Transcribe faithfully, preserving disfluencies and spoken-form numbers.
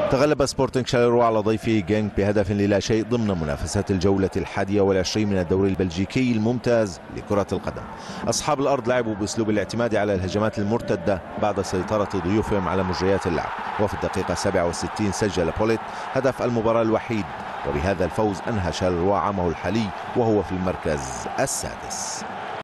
تغلب سبورتنج شارleroi على ضيفه جينك بهدف لا شيء ضمن منافسات الجولة الحادية والعشرين من الدوري البلجيكي الممتاز لكرة القدم. أصحاب الأرض لعبوا بأسلوب الاعتماد على الهجمات المرتدة بعد سيطرة ضيوفهم على مجريات اللعب، وفي الدقيقة السابعة والستين سجل بوليت هدف المباراة الوحيد، وبهذا الفوز أنهى شارleroi عامه الحالي وهو في المركز السادس.